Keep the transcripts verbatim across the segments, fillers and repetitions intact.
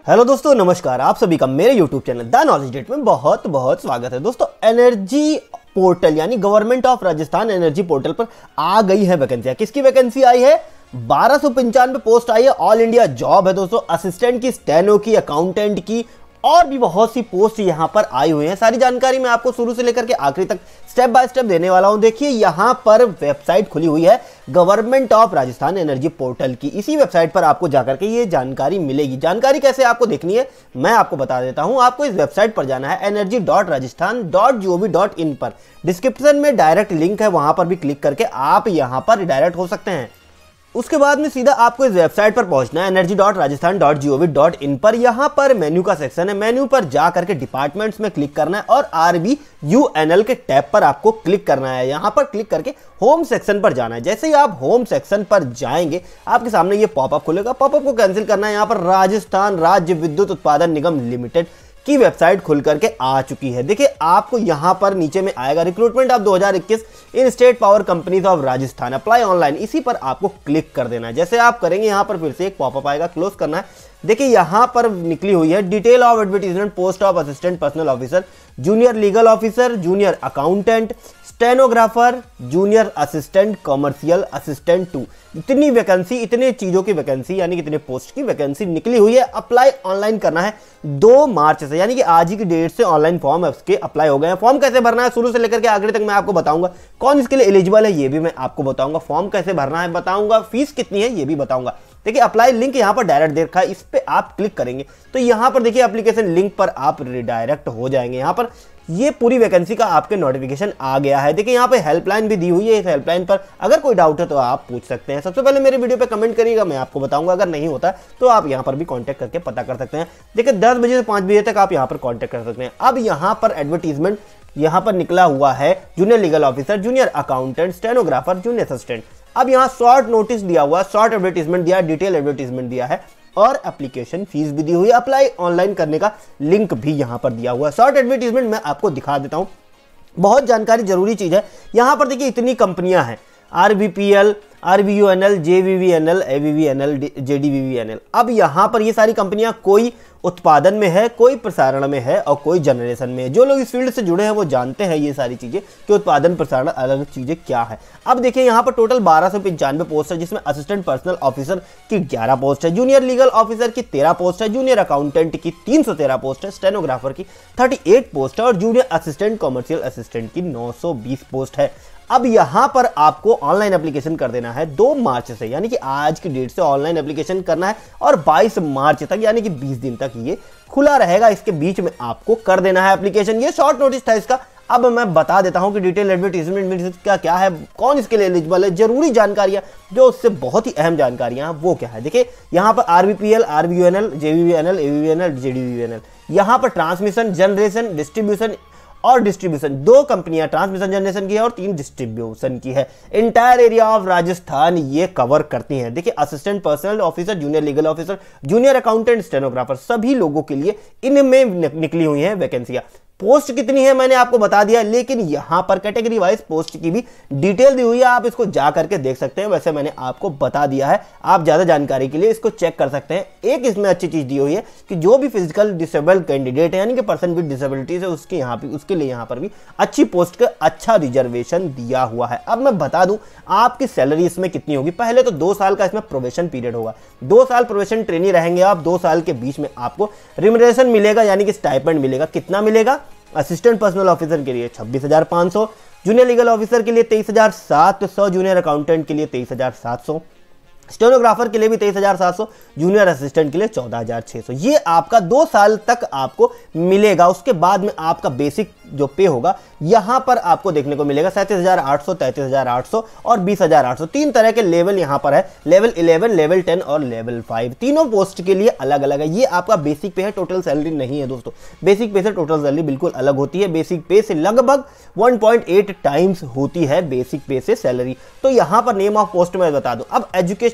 Hello दोस्तों, नमस्कार। आप सभी का मेरे YouTube channel the knowledge date में बहुत बहुत स्वागत है। दोस्तों, एनर्जी पोर्टल यानी government of Rajasthan energy portal पर आ गई है वैकेंसियां। किसकी वैकेंसी आई है? बारह सौ पंचानवे पोस्ट आई है। ऑल इंडिया जॉब है दोस्तों। असिस्टेंट की, स्टेनो की, अकाउंटेंट की और भी बहुत सी पोस्ट यहां पर आई हुई हैं। सारी जानकारी मैं आपको शुरू से लेकर के आखिरी तक स्टेप बाय स्टेप देने वाला हूं। देखिए, यहां पर वेबसाइट खुली हुई है government of Rajasthan energy portal की। इसी वेबसाइट पर आपको जाकर के ये जानकारी मिलेगी। जानकारी कैसे आपको देखनी है मैं आपको बता देता हूं। आपको इस वेबसाइट पर जाना है energy dot Rajasthan dot G O V dot in पर। डिस्क्रिप्शन में डायरेक्ट लिंक है, वहां पर भी क्लिक करके आप यहां पर डायरेक्ट हो सकते हैं। उसके बाद में सीधा आपको इस वेबसाइट पर पहुंचना है energy dot Rajasthan dot G O V dot in पर। यहां पर मेन्यू का सेक्शन है। मेन्यू पर जा करके डिपार्टमेंट्स में क्लिक करना है और R B U N L के टैब पर आपको क्लिक करना है। यहां पर क्लिक करके होम सेक्शन पर जाना है। जैसे ही आप होम सेक्शन पर जाएंगे आपके सामने ये पॉपअप खुलेगा। पॉपअप को कैंसिल करना है। यहां पर राजस्थान राज्य विद्युत उत्पादन निगम लिमिटेड की वेबसाइट खुल करके आ चुकी है। देखिए, आपको यहां पर नीचे में आएगा रिक्रूटमेंट ऑफ दो हज़ार इक्कीस in state power companies of Rajasthan, apply online. इसी पर आपको क्लिक कर देना है। जैसे आप करेंगे यहां पर फिर से एक पॉपअप आएगा, क्लोज करना है। देखिए, यहां पर निकली हुई है detail of advertisement, post of assistant personal officer, junior legal officer, junior accountant, stenographer, junior assistant, commercial assistant two. इतनी वैकेंसी, इतने चीजों की वैकेंसी यानी कितने पोस्ट की वैकेंसी निकली हुई है। अप्लाई ऑनलाइन करना है दो मार्च से, यानी कि आज ही की डेट से ऑनलाइन फॉर्म उसके अप्लाई हो गए हैं। फॉर्म कैसे भरना है शुरू से लेकर के आखिर तक मैं आपको बताऊंगा। कौन इसके लिए एलिजिबल है ये भी मैं आपको बताऊंगा। फॉर्म कैसे भरना है बताऊंगा। फीस कितनी है ये भी बताऊंगा। देखिए, अप्लाई लिंक यहां पर डायरेक्ट दे रखा है। इस पे आप क्लिक करेंगे तो यहां पर देखिए एप्लीकेशन लिंक पर आप रिडायरेक्ट हो जाएंगे। यहां पर ये पूरी वैकेंसी का आपके नोटिफिकेशन आ गया है। देखिए, यहाँ पे हेल्पलाइन भी दी हुई है। इस हेल्पलाइन पर अगर कोई डाउट है तो आप पूछ सकते हैं। सबसे पहले मेरे वीडियो पे कमेंट करिएगा, मैं आपको बताऊंगा। अगर नहीं होता तो आप यहाँ पर भी कांटेक्ट करके पता कर सकते हैं। देखिए, दस बजे से पाँच बजे तक आप यहाँ पर कांटेक्ट कर सकते हैं। अब यहाँ पर एडवर्टीजमेंट यहाँ पर निकला हुआ है junior legal officer, junior accountant, stenographer, junior assistant. अब यहाँ शॉर्ट नोटिस दिया हुआ, शॉर्ट एडवर्टीजमेंट दिया, डिटेल एडवर्टीजमेंट दिया है और एप्लीकेशन फीस भी दी हुई है। अप्लाई ऑनलाइन करने का लिंक भी यहां पर दिया हुआ है। शॉर्ट एडवर्टीजमेंट मैं आपको दिखा देता हूं। बहुत जानकारी जरूरी चीज है। यहां पर देखिए इतनी कंपनियां हैं, R B P L, R B U N L, J V V N L, A V V N L, J D V V N L. अब यहां पर ये सारी कंपनियां कोई उत्पादन में है, कोई प्रसारण में है और कोई जनरेशन में है। जो लोग इस फील्ड से जुड़े हैं वो जानते हैं ये सारी चीजें कि उत्पादन प्रसारण अलग चीजें क्या है। अब देखिए, यहाँ पर टोटल बारह सौ पंचानवे पोस्ट है, जिसमें असिस्टेंट पर्सनल ऑफिसर की ग्यारह पोस्ट है, जूनियर लीगल ऑफिसर की तेरह पोस्ट है, जूनियर अकाउंटेंट की तीन सौ तेरह पोस्ट है, स्टेनोग्राफर की अड़तीस पोस्ट है और जूनियर असिस्टेंट कॉमर्शियल असिस्टेंट की नौ सौ बीस पोस्ट है। अब यहां पर आपको ऑनलाइन एप्लीकेशन कर देना है दो मार्च से, यानी कि आज की डेट से ऑनलाइन एप्लीकेशन करना है और बाईस मार्च तक यानी कि बीस दिन तक ये खुला रहेगा। इसके बीच में आपको कर देना है एप्लीकेशन। ये शॉर्ट नोटिस था इसका। अब मैं बता देता हूं कि डिटेल एडवर्टीजमेंट का क्या है, कौन इसके लिए एलिजिबल है, जरूरी जानकारियां जो उससे बहुत ही अहम जानकारियां वो क्या है। देखिए, यहां पर R B P L, R B U N L, J V V N L, A V V N L, J D V V N L. यहां पर ट्रांसमिशन, जनरेशन, डिस्ट्रीब्यूशन और डिस्ट्रीब्यूशन, दो कंपनियां ट्रांसमिशन जनरेशन की है और तीन distribution की है। इंटायर एरिया ऑफ राजस्थान ये कवर करती हैं। देखिए, assistant personal officer, junior legal officer, junior accountant, stenographer, सभी लोगों के लिए इनमें निकली हुई हैं वैकेंसियां। पोस्ट कितनी है मैंने आपको बता दिया, लेकिन यहां पर कैटेगरी वाइज पोस्ट की भी डिटेल दी हुई है। आप इसको जा करके देख सकते हैं। वैसे मैंने आपको बता दिया है, आप ज्यादा जानकारी के लिए इसको चेक कर सकते हैं। एक इसमें अच्छी चीज दी हुई है कि जो भी फिजिकल डिसेबल्ड कैंडिडेट है यानी कि पर्सन विद डिसेबिलिटीज है, उसके यहाँ पे उसके लिए यहाँ पर भी अच्छी पोस्ट का अच्छा रिजर्वेशन दिया हुआ है। अब मैं बता दूं आपकी सैलरी इसमें कितनी होगी। पहले तो दो साल का इसमें प्रोबेशन पीरियड होगा। दो साल प्रोबेशन ट्रेनी रहेंगे आप। दो साल के बीच में आपको रिम्यूनरेशन मिलेगा यानी कि स्टाइपेंड मिलेगा। कितना मिलेगा? असिस्टेंट पर्सनल ऑफिसर के लिए छब्बीस हजार पाँच सौ, जूनियर लीगल ऑफिसर के लिए तेईस हजार सात सौ, जूनियर अकाउंटेंट के लिए तेईस हजार सात सौ, स्टेनोग्राफर के लिए भी तेईस हजार सात सौ, जूनियर असिस्टेंट के लिए चौदह हजार छह सौ। ये आपका दो साल तक आपको मिलेगा। उसके बाद में आपका बेसिक जो पे होगा यहां पर आपको देखने को मिलेगा सैंतीस हजार आठ सौ, तैंतीस हजार आठ सौ और बीस हजार आठ सौ। तीन तरह के लेवल यहां पर है, लेवल इलेवन, लेवल टेन और लेवल फाइव। तीनों पोस्ट के लिए अलग अलग है। ये आपका बेसिक पे है, टोटल सैलरी नहीं है दोस्तों। बेसिक पे से टोटल सैलरी बिल्कुल अलग होती है। बेसिक पे से लगभग वन पॉइंट एट टाइम्स होती है बेसिक पे से सैलरी। तो यहां पर नेम ऑफ पोस्ट में बता दूं। अब एजुकेशन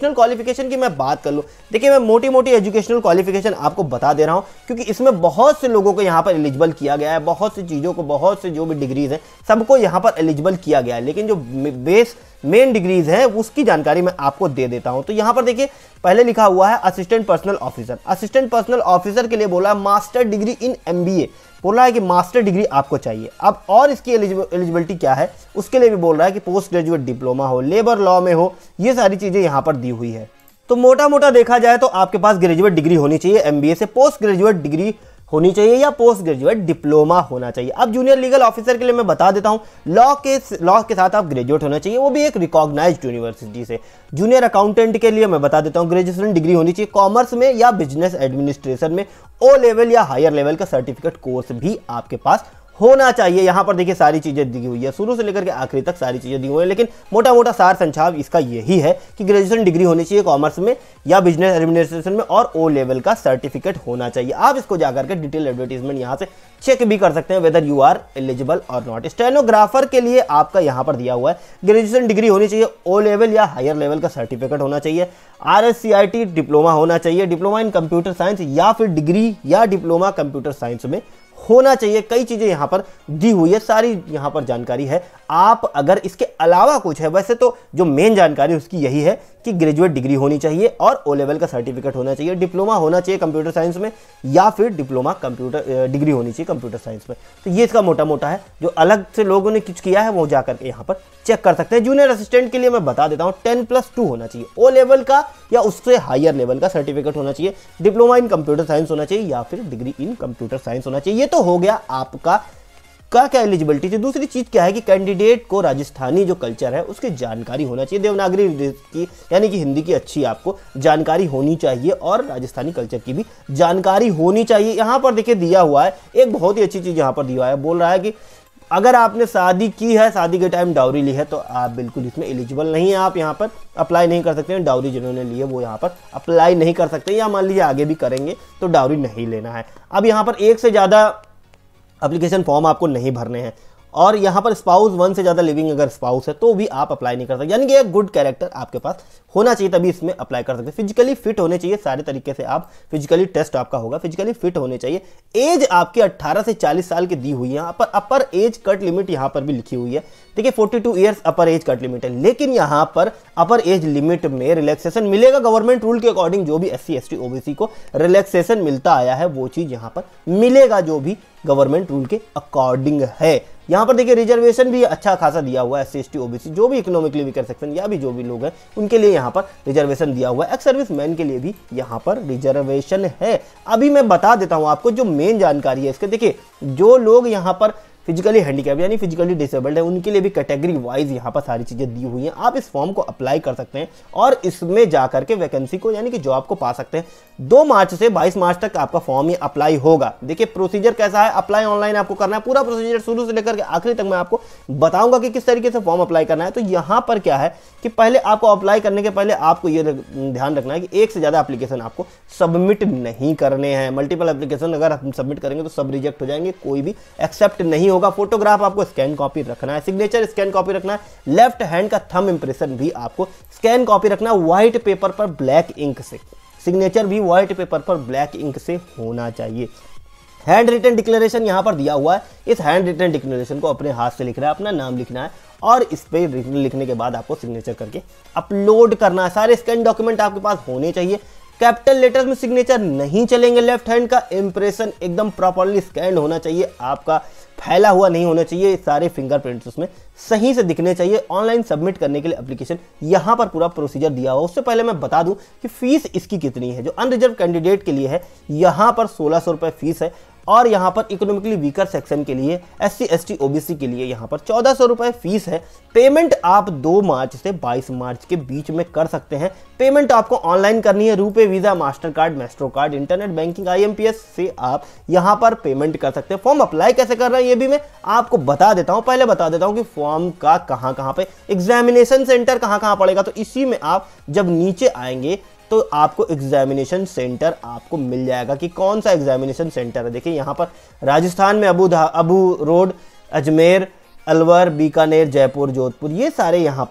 एजुकेशनल क्वालिफिकेशन की मैं बात कर लूँ, देखिए मैं मोटी मोटी एजुकेशनल क्वालिफिकेशन आपको बता दे रहा हूँ क्योंकि इसमें बहुत से लोगों को यहाँ पर एलिजिबल किया गया है, बहुत सी चीज़ों को, बहुत से जो भी डिग्रीज हैं सबको यहाँ पर एलिजिबल किया गया है, लेकिन जो बेस मेन डिग्रीज हैं उसकी जानकारी मैं आपको दे देता हूं। तो यहां पर देखिए पहले लिखा हुआ है assistant personal officer. Assistant personal officer के लिए बोला है मास्टर डिग्री इन एमबीए, बोल रहा है कि मास्टर डिग्री आपको चाहिए। अब और इसकी एलिजिबिलिटी क्या है उसके लिए भी बोल रहा है कि पोस्ट ग्रेजुएट डिप्लोमा हो, लेबर लॉ में हो, ये सारी चीजें यहां पर दी हुई है। तो मोटा मोटा देखा जाए तो आपके पास ग्रेजुएट डिग्री होनी चाहिए एमबीए से, पोस्ट ग्रेजुएट डिग्री होनी चाहिए या पोस्ट ग्रेजुएट डिप्लोमा होना चाहिए। अब जूनियर लीगल ऑफिसर के लिए मैं बता देता हूं, लॉ के लॉ के साथ आप ग्रेजुएट होना चाहिए, वो भी एक रिकॉग्नाइज्ड यूनिवर्सिटी से। जूनियर अकाउंटेंट के लिए मैं बता देता हूं ग्रेजुएशन डिग्री होनी चाहिए कॉमर्स में या बिजनेस एडमिनिस्ट्रेशन में, ओ लेवल या हायर लेवल का सर्टिफिकेट कोर्स भी आपके पास होना चाहिए। यहां पर देखिए सारी चीजें दी हुई है, शुरू से लेकर के आखिरी तक सारी चीजें दी हुई है, लेकिन मोटा मोटा सार संक्षाप इसका यही है कि ग्रेजुएशन डिग्री होनी चाहिए कॉमर्स में या बिजनेस एडमिनिस्ट्रेशन में और ओ लेवल का सर्टिफिकेट होना चाहिए। आप इसको जाकर के डिटेल एडवर्टीजमेंट यहां से चेक भी कर सकते हैं वेदर यू आर एलिजिबल और नॉट। स्टेनोग्राफर के लिए आपका यहां पर दिया हुआ है ग्रेजुएशन डिग्री होनी चाहिए, ओ लेवल या हायर लेवल का सर्टिफिकेट होना चाहिए, R S C I T diploma होना चाहिए, डिप्लोमा इन कंप्यूटर साइंस या फिर डिग्री या डिप्लोमा कंप्यूटर साइंस में होना चाहिए। कई चीजें यहां पर दी हुई है, सारी यहां पर जानकारी है। आप अगर इसके अलावा कुछ है, वैसे तो जो मेन जानकारी उसकी यही है कि ग्रेजुएट डिग्री होनी चाहिए और ओ लेवल का सर्टिफिकेट होना चाहिए, डिप्लोमा होना चाहिए कंप्यूटर साइंस में या फिर डिप्लोमा कंप्यूटर डिग्री होनी चाहिए कंप्यूटर साइंस में। तो ये इसका मोटा मोटा है, जो अलग से लोगों ने कुछ किया है वो जाकर के यहाँ पर चेक कर सकते हैं। जूनियर असिस्टेंट के लिए मैं बता देता हूँ टेन प्लस टू होना चाहिए, ओ लेवल का या उससे हायर लेवल का सर्टिफिकेट होना चाहिए, डिप्लोमा इन कंप्यूटर साइंस होना चाहिए या फिर डिग्री इन कंप्यूटर साइंस होना चाहिए। ये तो हो गया आपका का क्या एलिजिबिलिटी थी। दूसरी चीज क्या है कि कैंडिडेट को राजस्थानी जो कल्चर है उसकी जानकारी होना चाहिए, देवनागरी की यानी कि हिंदी की अच्छी आपको जानकारी होनी चाहिए और राजस्थानी कल्चर की भी जानकारी होनी चाहिए। यहां पर देखिए दिया हुआ है एक बहुत ही अच्छी चीज यहां पर दिया हुआ है, बोल रहा है कि अगर आपने शादी की है, शादी के टाइम डाउरी ली है तो आप बिल्कुल इसमें एलिजिबल नहीं है, आप यहाँ पर अप्लाई नहीं कर सकते हैं। डाउरी जिन्होंने ली है वो यहाँ पर अप्लाई नहीं कर सकते, या मान लीजिए आगे भी करेंगे तो डाउरी नहीं लेना है। अब यहाँ पर एक से ज़्यादा एप्लीकेशन फॉर्म आपको नहीं भरने हैं और यहाँ पर स्पाउस वन से ज़्यादा लिविंग अगर स्पाउस है तो भी आप अप्लाई नहीं कर सकते, यानी कि एक गुड कैरेक्टर आपके पास होना चाहिए तभी इसमें अप्लाई कर सकते हैं। फिजिकली फिट होने चाहिए, सारे तरीके से आप फिजिकली टेस्ट आपका होगा, फिजिकली फिट होने चाहिए। एज आपकी अट्ठारह से चालीस साल की दी हुई है, यहाँ पर अपर एज कट लिमिट यहाँ पर भी लिखी हुई है। देखिए बयालीस years upper age cut limit है, लेकिन यहाँ पर अपर एज लिमिट में रिलैक्सेशन मिलेगा गवर्नमेंट रूल के अकॉर्डिंग। जो भी S C S T OBC को रिलैक्सेशन मिलता आया है वो चीज़ यहाँ पर मिलेगा, जो भी गवर्नमेंट रूल के अकॉर्डिंग है। यहाँ पर देखिए रिजर्वेशन भी अच्छा खासा दिया हुआ है, S C S T OBC जो भी इकोनॉमिकली वीकर सेक्शन या भी जो भी लोग हैं उनके लिए यहाँ पर रिजर्वेशन दिया हुआ है। एक्स सर्विस मैन के लिए भी यहाँ पर रिजर्वेशन है। अभी मैं बता देता हूँ आपको जो मेन जानकारी है इसके। देखिए जो लोग यहाँ पर फिजिकली हैंडीकैप यानी फिजिकली डिसेबल्ड है उनके लिए भी कैटेगरी वाइज यहाँ पर सारी चीज़ें दी हुई हैं। आप इस फॉर्म को अप्लाई कर सकते हैं और इसमें जाकर के वैकेंसी को यानी कि जॉब को पा सकते हैं। दो मार्च से बाईस मार्च तक आपका फॉर्म ये अप्लाई होगा। देखिए प्रोसीजर कैसा है, अप्लाई ऑनलाइन आपको करना है, पूरा प्रोसीजर शुरू से लेकर के आखिरी तक मैं आपको बताऊंगा कि किस तरीके से फॉर्म अप्लाई करना है। तो यहाँ पर क्या है कि पहले आपको अप्लाई करने के पहले आपको ये ध्यान रखना है कि एक से ज़्यादा एप्लीकेशन आपको सबमिट नहीं करने हैं। मल्टीपल एप्लीकेशन अगर हम सबमिट करेंगे तो सब रिजेक्ट हो जाएंगे, कोई भी एक्सेप्ट नहीं होगा। फोटोग्राफ आपको स्कैन कॉपी रखना है, सिग्नेचर स्कैन कॉपी रखना है, लेफ्ट हैंड का थंब इंप्रेशन भी आपको स्कैन कॉपी रखना है, व्हाइट पेपर पर ब्लैक इंक से। सिग्नेचर भी व्हाइट पेपर पर ब्लैक इंक से होना चाहिए। हैंड रिटन डिक्लेरेशन यहां पर दिया हुआ है, इस हैंड रिटन डिक्लेरेशन को अपने हाथ से लिखना है, अपना नाम लिखना है और इस पे लिखने के बाद आपको सिग्नेचर करके अपलोड करना है। सारे स्कैन डॉक्यूमेंट आपके पास होने चाहिए। कैपिटल लेटर्स में सिग्नेचर नहीं चलेंगे, लेफ्ट हैंड का इंप्रेशन एकदम प्रॉपर्ली स्कैन होना चाहिए, आपका फैला हुआ नहीं होना चाहिए, सारे फिंगरप्रिंट्स उसमें सही से दिखने चाहिए। ऑनलाइन सबमिट करने के लिए एप्लीकेशन यहाँ पर पूरा प्रोसीजर दिया हुआ। उससे पहले मैं बता दूं कि फीस इसकी कितनी है। जो अनरिजर्व कैंडिडेट के लिए है यहाँ पर सोलह सौ रुपये फीस है और यहाँ पर इकोनॉमिकली वीकर सेक्शन के लिए S C S T OBC के लिए यहाँ पर चौदह सौ रुपये फीस है। पेमेंट आप दो मार्च से बाईस मार्च के बीच में कर सकते हैं। पेमेंट आपको ऑनलाइन करनी है, RuPay, visa, master card, maestro card, internet banking, I M P S से आप यहाँ पर पेमेंट कर सकते हैं। फॉर्म अप्लाई कैसे कर रहे हैं ये भी मैं आपको बता देता हूँ। पहले बता देता हूँ कि फॉर्म का कहाँ कहाँ पे एग्जामिनेशन सेंटर कहाँ कहाँ पड़ेगा। तो इसी में आप जब नीचे आएंगे तो आपको एग्जामिनेशन सेंटर आपको मिल जाएगा कि कौन सा एग्जामिनेशन सेंटर है। देखिए यहाँ पर राजस्थान में अबू अबू रोड, अजमेर, अलवर, बीकानेर, जयपुर, जोधपुर, ये सारे यहाँ पर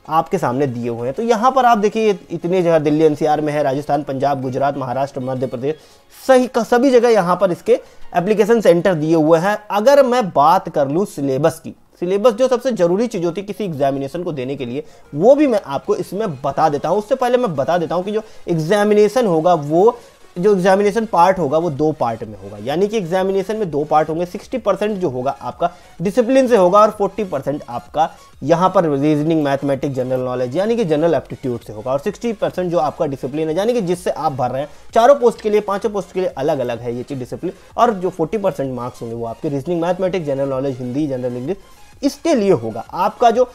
आपके सामने दिए हुए हैं। तो यहाँ पर आप देखिए इतने जगह दिल्ली एनसीआर में है, राजस्थान, पंजाब, गुजरात, महाराष्ट्र, मध्य प्रदेश, सही का सभी जगह यहाँ पर इसके एप्लीकेशन सेंटर दिए हुए हैं। अगर मैं बात कर लूँ सिलेबस की, सिलेबस जो सबसे जरूरी चीज होती है किसी एग्जामिनेशन को देने के लिए, वो भी मैं आपको इसमें बता देता हूँ। उससे पहले मैं बता देता हूँ कि जो एग्जामिनेशन होगा, वो जो एग्जामिनेशन पार्ट होगा वो दो पार्ट में होगा, यानी कि एग्जामिनेशन में दो पार्ट होंगे। साठ परसेंट जो होगा आपका डिसिप्लिन से होगा और चालीस परसेंट आपका यहाँ पर रीजनिंग, मैथमेटिक्स, जनरल नॉलेज यानी कि जनरल एप्टीट्यूड से होगा, और साठ परसेंट जो आपका डिसिप्लिन है यानी कि जिससे आप भर रहे हैं। चारों पोस्ट के लिए, पांचों पोस्ट के लिए अलग अलग है ये चीज डिसिप्लिन, और जो चालीस परसेंट मार्क्स होंगे वो आपके reasoning, mathematics, general knowledge, Hindi, general English, इसके लिए होगा। आपका जो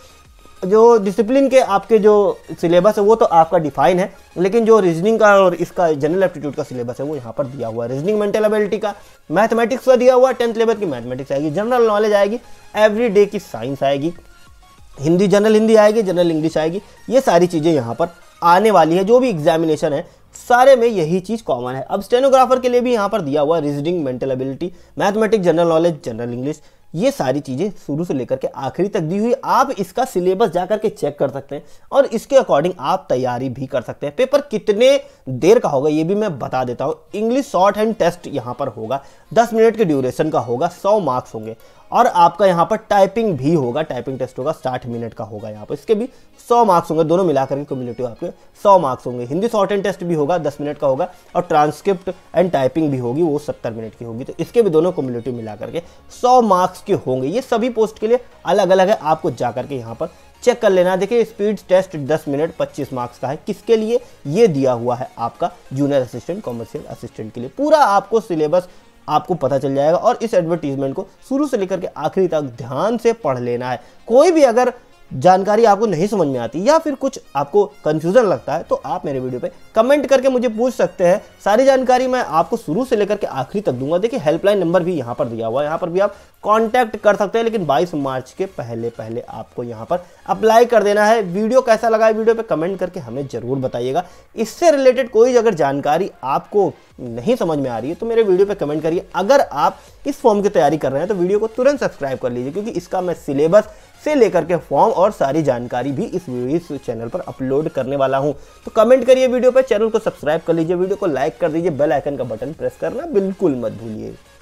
जो डिसिप्लिन के आपके जो सिलेबस है वो तो आपका डिफाइन है, लेकिन जो रीजनिंग का और इसका जनरल एप्टीट्यूड का सिलेबस है वो यहाँ पर दिया हुआ है। रीजनिंग मेंटल एबिलिटी का, मैथमेटिक्स का दिया हुआ है, टेंथ लेवल की मैथमेटिक्स आएगी, जनरल नॉलेज आएगी, एवरीडे की साइंस आएगी, हिंदी, जनरल हिंदी आएगी, जनरल इंग्लिश आएगी। ये सारी चीज़ें यहाँ पर आने वाली है। जो भी एग्जामिनेशन है सारे में यही चीज़ कॉमन है। अब स्टेनोग्राफर के लिए भी यहाँ पर दिया हुआ है reasoning, mental ability, mathematics, general knowledge, general English, ये सारी चीज़ें शुरू से लेकर के आखिरी तक दी हुई। आप इसका सिलेबस जाकर के चेक कर सकते हैं और इसके अकॉर्डिंग आप तैयारी भी कर सकते हैं। पेपर कितने देर का होगा ये भी मैं बता देता हूँ। इंग्लिश शॉर्ट हैंड टेस्ट यहाँ पर होगा, दस मिनट के ड्यूरेशन का होगा, सौ मार्क्स होंगे, और आपका यहाँ पर टाइपिंग भी होगा, टाइपिंग टेस्ट होगा, साठ मिनट का होगा यहाँ पर, इसके भी सौ मार्क्स होंगे, दोनों मिलाकर के क्यूमुलेटिव आपके सौ मार्क्स होंगे। हिंदी शॉर्ट हैंड टेस्ट भी होगा, दस मिनट का होगा, और ट्रांसक्रिप्ट एंड टाइपिंग भी होगी, वो सत्तर मिनट की होगी। तो इसके भी दोनों क्यूमुलेटिव मिलाकर के सौ मार्क्स के होंगे। ये सभी पोस्ट के लिए अलग अलग है, आपको जाकर के यहाँ पर चेक कर लेना। देखिए स्पीड टेस्ट दस मिनट पच्चीस मार्क्स का है, किसके लिए ये दिया हुआ है आपका जूनियर असिस्टेंट, कॉमर्शियल असिस्टेंट के लिए। पूरा आपको सिलेबस आपको पता चल जाएगा, और इस एडवर्टीजमेंट को शुरू से लेकर के आखिरी तक ध्यान से पढ़ लेना है। कोई भी अगर जानकारी आपको नहीं समझ में आती या फिर कुछ आपको कंफ्यूजन लगता है तो आप मेरे वीडियो पे कमेंट करके मुझे पूछ सकते हैं। सारी जानकारी मैं आपको शुरू से लेकर के आखिरी तक दूंगा। देखिए हेल्पलाइन नंबर भी यहाँ पर दिया हुआ है, यहाँ पर भी आप कांटेक्ट कर सकते हैं, लेकिन बाईस मार्च के पहले पहले आपको यहाँ पर अप्लाई कर देना है। वीडियो कैसा लगा है वीडियो पे कमेंट करके हमें जरूर बताइएगा। इससे रिलेटेड कोई अगर जानकारी आपको नहीं समझ में आ रही है तो मेरे वीडियो पे कमेंट करिए। अगर आप इस फॉर्म की तैयारी कर रहे हैं तो वीडियो को तुरंत सब्सक्राइब कर लीजिए, क्योंकि इसका मैं सिलेबस से लेकर के फॉर्म और सारी जानकारी भी इस वीडियो इस चैनल पर अपलोड करने वाला हूं। तो कमेंट करिए वीडियो पे, चैनल को सब्सक्राइब कर लीजिए, वीडियो को लाइक कर दीजिए, बेल आइकन का बटन प्रेस करना बिल्कुल मत भूलिए।